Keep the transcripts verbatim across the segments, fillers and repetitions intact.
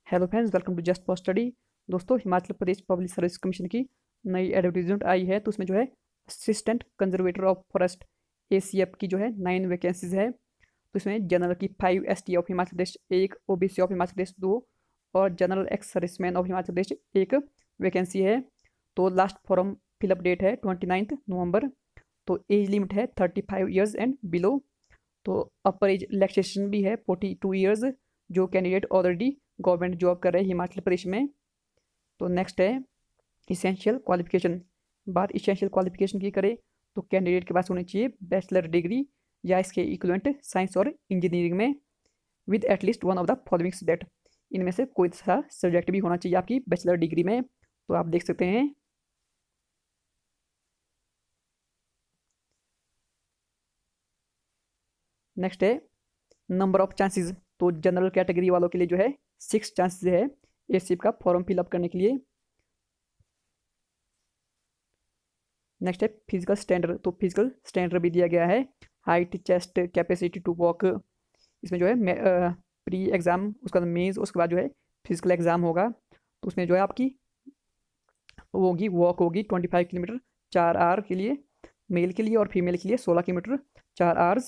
Hello friends, welcome to just for study. दोस्तों, Himachal Pradesh public service commission की नई advertisement आई है, तो उसमें जो है assistant conservator of forest A C F की जो है नाइन वैकेंसीज है। तो इसमें जनरल की five, S T of Himachal Pradesh एक, O B C of Himachal Pradesh दो और general ex serviceman of Himachal Pradesh एक वैकेंसी है। तो लास्ट फॉर्म फिलअप डेट है ट्वेंटी नाइन्थ नवंबर। तो एज लिमिट है thirty five years and below. तो अपर एज रिलैक्सेशन भी है फोर्टी टू ईयर्स, जो कैंडिडेट ऑलरेडी गवर्नमेंट जॉब कर रहे हैं हिमाचल प्रदेश में। तो नेक्स्ट है इसेंशियल क्वालिफिकेशन। बात इसेंशियल क्वालिफिकेशन की करें तो कैंडिडेट के पास होनी चाहिए बैचलर डिग्री या इसके इक्विवेलेंट साइंस और इंजीनियरिंग में with at least one of the following subject. इनमें से कोई सा सब्जेक्ट भी होना चाहिए आपकी बैचलर डिग्री में। तो आप देख सकते हैं नेक्स्ट है नंबर ऑफ चांसेस। तो जनरल कैटेगरी वालों के लिए जो है सिक्स चांसेस है ए सी एफ का फॉर्म फिलअप करने के लिए। नेक्स्ट है फिजिकल स्टैंडर्ड। तो फिजिकल स्टैंडर्ड भी दिया गया है, height, chest, capacity to walk. इसमें जो है प्री एग्ज़ाम, उसके बाद मेंस, उसके बाद जो है फिजिकल एग्ज़ाम होगा। तो उसमें जो है आपकी वो होगी वॉक होगी ट्वेंटी फाइव किलोमीटर चार आवर के लिए मेल के लिए, और फीमेल के लिए सोलह किलोमीटर चार आवर्स।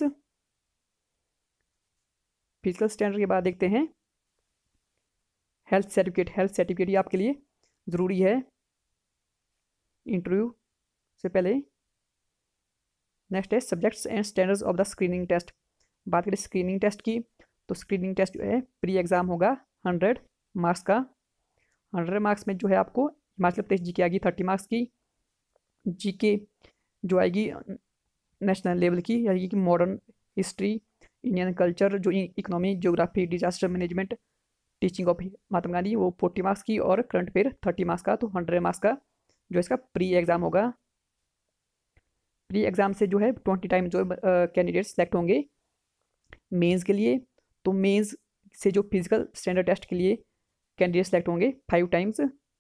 फिजिकल स्टैंडर्ड के बाद देखते हैं हेल्थ सर्टिफिकेट। हेल्थ सर्टिफिकेट ये आपके लिए ज़रूरी है इंटरव्यू से पहले। नेक्स्ट है subjects and standards of the screening test. बात करें स्क्रीनिंग टेस्ट की, तो स्क्रीनिंग टेस्ट जो है प्री एग्ज़ाम होगा हंड्रेड मार्क्स का। हंड्रेड मार्क्स में जो है आपको हिमाचल प्रदेश जी के आएगी थर्टी मार्क्स की, जी के जो आएगी नेशनल लेवल की, यानी कि मॉडर्न हिस्ट्री, इंडियन कल्चर, जो economy, geography, disaster management, teaching of Mahatma Gandhi, वो फोर्टी मार्क्स की, और करंट अफेयर थर्टी मार्क्स का। तो हंड्रेड मार्क्स का जो इसका प्री एग्ज़ाम होगा। प्री एग्ज़ाम से जो है ट्वेंटी टाइम जो कैंडिडेट सेलेक्ट होंगे मेंस के लिए। तो मेंस से जो फिजिकल स्टैंडर्ड टेस्ट के लिए कैंडिडेट सेलेक्ट होंगे फाइव टाइम्स।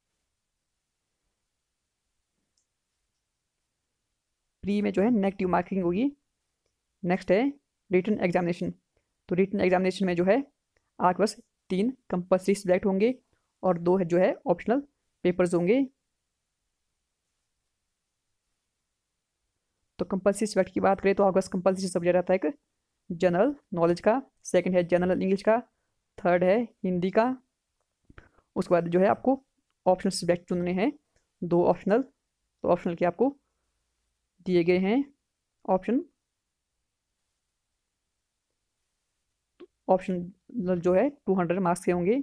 प्री में जो है नेगेटिव मार्किंग होगी। नेक्स्ट है रिटन एग्जामिनेशन। तो रिटन एग्जामिनेशन में जो है आपके पास तीन कंपल्सरी सब्जेक्ट होंगे और दो है जो है ऑप्शनल पेपर्स होंगे। तो कंपल्सरी सब्जेक्ट की बात करें तो आपके पास कंपल्सरी सब्जेक्ट आता है एक जनरल नॉलेज का, सेकंड है जनरल इंग्लिश का, थर्ड है हिंदी का। उसके बाद जो है आपको ऑप्शनल सब्जेक्ट चुनने हैं, दो ऑप्शनल। तो ऑप्शनल के आपको दिए गए हैं ऑप्शन। ऑप्शन जो है टू हंड्रेड मार्क्स के होंगे।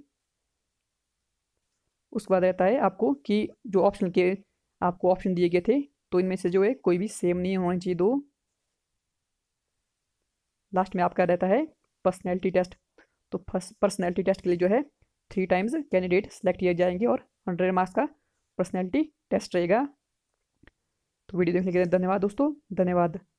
उसके बाद रहता है आपको कि जो ऑप्शन के आपको ऑप्शन दिए गए थे, तो इनमें से जो है कोई भी सेम नहीं होना चाहिए दो। लास्ट में आपका रहता है पर्सनैलिटी टेस्ट। तो फर्स्ट पर्सनैलिटी टेस्ट के लिए जो है थ्री टाइम्स कैंडिडेट सेलेक्ट किए जाएंगे और हंड्रेड मार्क्स का पर्सनैलिटी टेस्ट रहेगा। तो वीडियो देखने के लिए धन्यवाद दोस्तों, धन्यवाद।